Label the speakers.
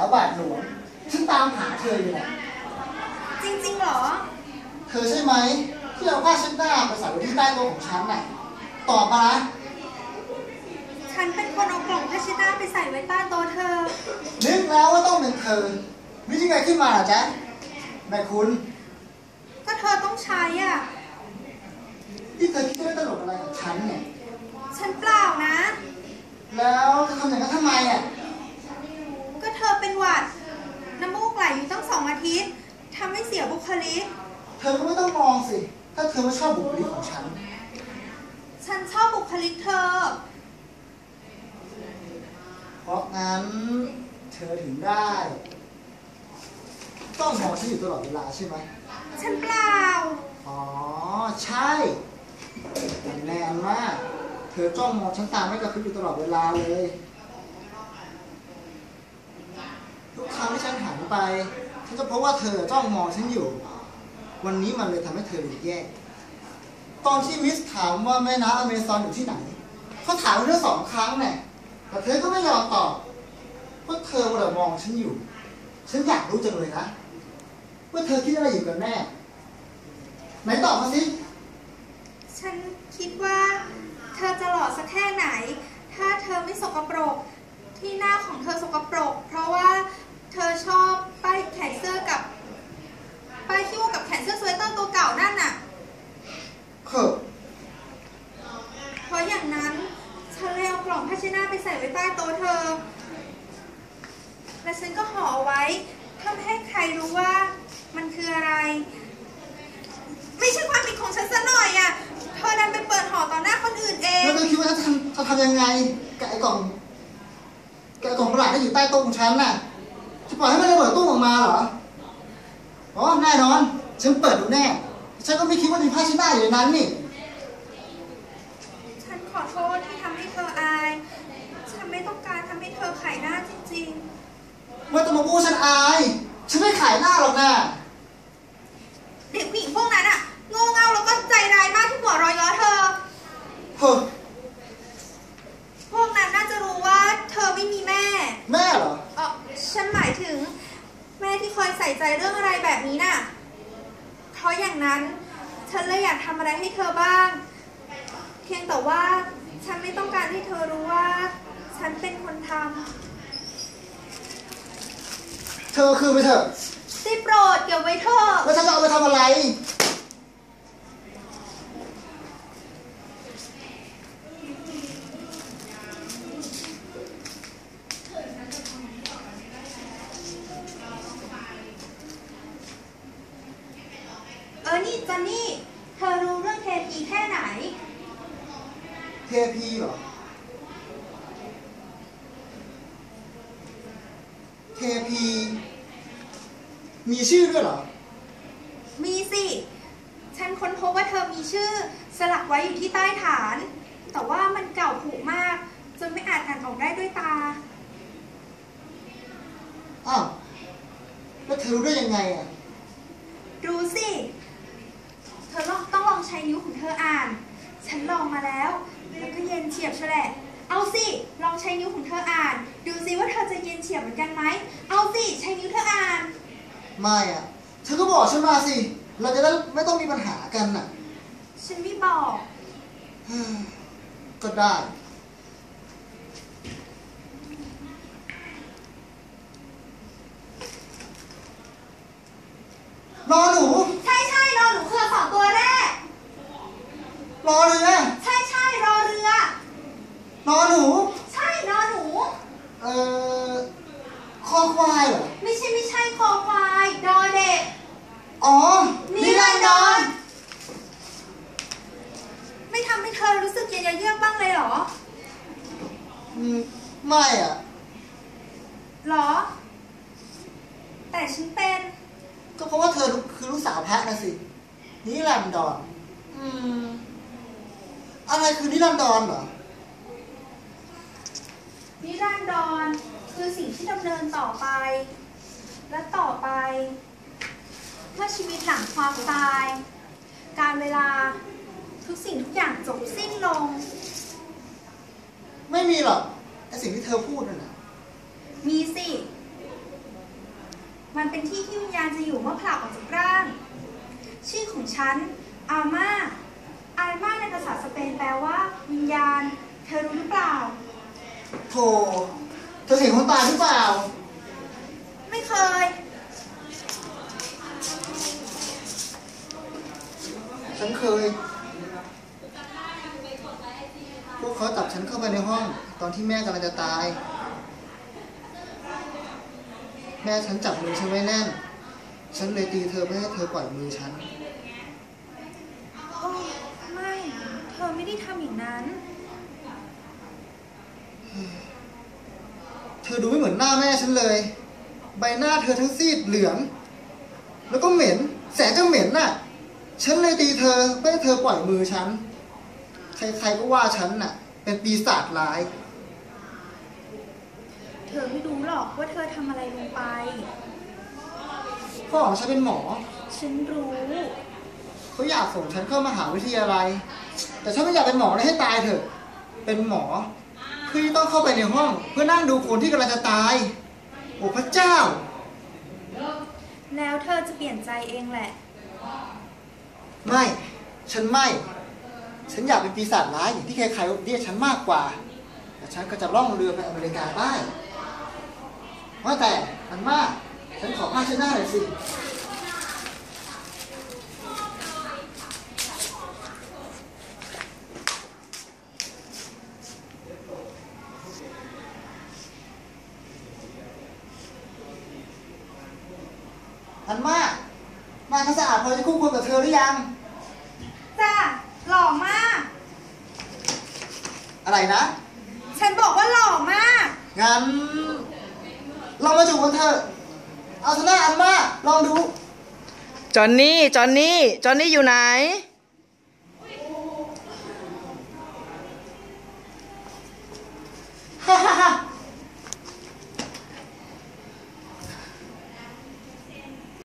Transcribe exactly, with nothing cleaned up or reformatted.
Speaker 1: บาทหลวงฉันตามหาเธออยู่นะ
Speaker 2: จริงๆเหรอ
Speaker 1: เธอใช่ไหมที่เอาผ้าเช็ดหน้าไปใส่ไว้ที่ใต้โต๊ะของฉันน่ะตอบมานะ
Speaker 2: ฉันเป็นคนเอากล่องผ้าเช็ดหน้าไปใส่ไว้ใต้โต๊ะเธอ
Speaker 1: นึกแล้วว่าต้องเป็นเธอนึกยังไงขึ้นมาล่ะจ๊ะแม่คุณ
Speaker 2: ก็เธอต้องใช้อ่ะ
Speaker 1: ที่เธอคิดว่าตลกอะไรกับฉันเนี่ย
Speaker 2: ฉันเปล่านะ
Speaker 1: แล้วเธอทำอย่างนั้นทำไมอ่ะ
Speaker 2: ก็เธอเป็นหวัดน้ำมูกไหลอยู่ตั้งสองอาทิตย์ทำให้เสียบุคลิก
Speaker 1: เธอก็ไม่ต้องมองสิถ้าเธอไม่ชอบบุคลิกของฉัน
Speaker 2: ฉันชอบบุคลิกเธอ
Speaker 1: เพราะงั้นเธอถึงได้ต้องมองฉันอยู่ตลอดเวลาใช่ไหม
Speaker 2: ฉันเปล่า
Speaker 1: อ๋อใช่แน่นมากเธอจ้องมองฉันตาไม่กระพริบอยู่ตลอดเวลาเลยทุกครั้งที่ฉันหันไปฉันจะพบว่าเธอจ้องมองฉันอยู่วันนี้มันเลยทำให้เธอดูแย่ตอนที่มิสถามว่าแม่น้ำอเมซอนอยู่ที่ไหนเขาถามเรื่องสองครั้งเนี่ยแต่เธอก็ไม่ยอมตอบเพราะเธอมัวแต่มองฉันอยู่ฉันอยากรู้จังเลยนะว่าเธอคิดอะไรอยู่กันแน่ไหนตอบมาสิ
Speaker 2: ฉันคิดว่าเธอจะหล่อสักแค่ไหนถ้าเธอไม่สกปรกที่หน้าของเธอสกปรกเพราะว่าเธอชอบป้ายแขนเสื้อกับป้ายคิ้วกับแขนเสื้อสเวตเตอร์ตัวเก่านั่นน่ะ
Speaker 1: เฮ้อ
Speaker 2: เพราะอย่างนั้นฉันเลยเอากล่องผ้าเช็ดหน้าไปใส่ไว้ใต้โต๊ะเธอและฉันก็ห่อเอาไว้เพื่อไม่ให้ใครรู้ว่ามันคืออะไรไม่ใช่ความผิดของฉันซะหน่อยอ่ะเธอดันไปเปิดห่อต่อหน้าคนอื่นเอง
Speaker 1: แล้วเธอคิดว่าฉันจะทำยังไงกับไอ้กล่องกับไอ้กล่องประหลาดที่อยู่ใต้โต๊ะของฉันน่ะจะปล่อยให้มันระเบิดตู้ออกมาเหรออ๋อแน่นอนฉันเปิดดูแน่ฉันก็ไม่คิดว่ามีผ้าเช็ดหน้าอยู่ในนั้นนี่
Speaker 2: ฉันขอโทษที่ทำให้เธออายฉันไม่ต้องการทำให้เธอขายหน้าจริง
Speaker 1: ๆไม่ต้องมาพูดฉันอายฉันไม่ขายหน้าหรอกนะ
Speaker 2: เด็กผู้หญิงพวกนั้นอะโง่เง่าแล้วก็ใจร้ายมากที่หัวเร้อยล้อเธอ
Speaker 1: เฮ้อ
Speaker 2: พวกนั้นน่าจะรู้ว่าเธอไม่มีแม่
Speaker 1: แม่เหรอ
Speaker 2: เออฉันหมายถึงแม่ที่คอยใส่ใจเรื่องอะไรแบบนี้น่ะเพราะอย่างนั้นฉันเลยอยากทำอะไรให้เธอบ้างเพียงแต่ว่าฉันไม่ต้องการให้เธอรู้ว่าฉันเป็นคนท
Speaker 1: ำเธอคือไปเถอะ
Speaker 2: ได้โปรดเก็บไว้เถอะ
Speaker 1: แล้วฉันจะเอาไปทำอะไร
Speaker 2: เออนี่จอนนี่เธอรู้เรื่องเทพีแค่ไหน
Speaker 1: เทพีเหรอเทพีมีชื่อด้วยเหรอ
Speaker 2: มีสิฉันค้นพบว่าเธอมีชื่อสลักไว้อยู่ที่ใต้ฐานแต่ว่ามันเก่าผุมากจนไม่อาจอ่านออกได้ด้วยตา
Speaker 1: อ้าวแล้วเธอรู้ได้ยังไงอ่ะ
Speaker 2: รู้สิเธอต้องลองใช้นิ้วของเธออ่านฉันลองมาแล้วแล้วก็เย็นเฉียบเฉลยเอาสิลองใช้นิ้วของเธออ่านดูสิว่าเธอจะเย็นเฉียบเหมือนกันไหมเอาสิใช้นิ้วเธออ่าน
Speaker 1: ไม่อ่ะเธอก็บอกฉันมาสิเราจะได้ไม่ต้องมีปัญหากันน่ะ
Speaker 2: ฉันไม่บอก
Speaker 1: ก็ได้รอหนู
Speaker 2: ใช่ใช่รอหนูคือสองตัวแรก
Speaker 1: รอเรือ
Speaker 2: ใช่ใช่รอเรือ
Speaker 1: รอหนู
Speaker 2: ใช่รอหนู
Speaker 1: เอ่อคอควายเหรอ
Speaker 2: ไม่ใช่ไม่ใช่คอควายดอเด็ก
Speaker 1: อ๋อนิรันดร
Speaker 2: ไม่ทำให้เธอรู้สึกเย็นเยือกบ้างเลยเหรอ
Speaker 1: อืมไม่อ่ะ
Speaker 2: หรอแต่ฉันเป็น
Speaker 1: ก็เพราะว่าเธอคือลูกสาวแพะนะสินิรันดรอืมอะไรคือนิรันดรเหรอ
Speaker 2: นิรันดรคือสิ่งที่ดำเนินต่อไปและต่อไปเมื่อชีวิตหลังความตายการเวลาทุกสิ่งทุกอย่างจบสิ้นลง
Speaker 1: ไม่มีหรอกไอสิ่งที่เธอพูดนั่นน่ะ
Speaker 2: มีสิเป็นที่ที่วิญญาณจะอยู่เมื่อผลักออกจากร่าง ชื่อของฉันอาม่าอาม่าในภาษาสเปนแปลว่าวิญญาณ เธอรู้หรือเปล่า
Speaker 1: โธ่เธอเห็นคนตายหรือเปล่า
Speaker 2: ไม่เคย
Speaker 1: ฉันเคย พวกเขาจับฉันเข้าไปในห้อง ตอนที่แม่กำลังจะตาย แม่ฉันจับมือฉันไว้แน่น ฉันเลยตีเธอเพื่อให้เธอปล่อยมือฉัน
Speaker 2: โอ้ไม่ เธอไม่ได้ทำอย่างนั้น
Speaker 1: เธอดูไม่เหมือนหน้าแม่ฉันเลย ใบหน้าเธอทั้งซีดเหลือง แล้วก็เหม็น แสนจะเหม็นน่ะ ฉันเลยตีเธอเพื่อให้เธอปล่อยมือฉัน ใครๆก็ว่าฉันน่ะ เป็นปีศาจร้าย
Speaker 2: เธอไม่รู้หรอกว่าเธอทำอะไรลงไป
Speaker 1: พ่อของฉันเป็นหมอ
Speaker 2: ฉันรู้
Speaker 1: เขาอยากส่งฉันเข้ามหาวิทยาลัย แต่ฉันไม่อยากเป็นหมอเลยให้ตายเถอะ เป็นหมอเพื่อที่ต้องเข้าไปในห้อง เพื่อนั่งดูคนที่กำลังจะตาย โอ้พระเจ้า
Speaker 2: แล้วเธอจะเปลี่ยนใจเองแหละ
Speaker 1: ไม่ ฉันไม่ ฉันอยากเป็นปีศาจร้ายอย่างที่ใครๆเรียกฉันมากกว่า แต่ฉันก็จะล่องเรือไปอเมริกาใต้ว่าแต่อันมาก ฉันขอผ้าเช็ดหน้าหน่อยสิ อันมากนายเขาสะอาดพอจะคู่ควรกับเธอหรือยัง
Speaker 2: จ้าหล่อมาก
Speaker 1: อะไรนะ
Speaker 2: ฉันบอกว่าหล่อมาก
Speaker 1: งั้น เรามาจูบกันเถอะ เอาเถอะหน้าอันมาก ลองดู
Speaker 3: จอนนี่ จอนนี่ จอนนี่อยู่ไหน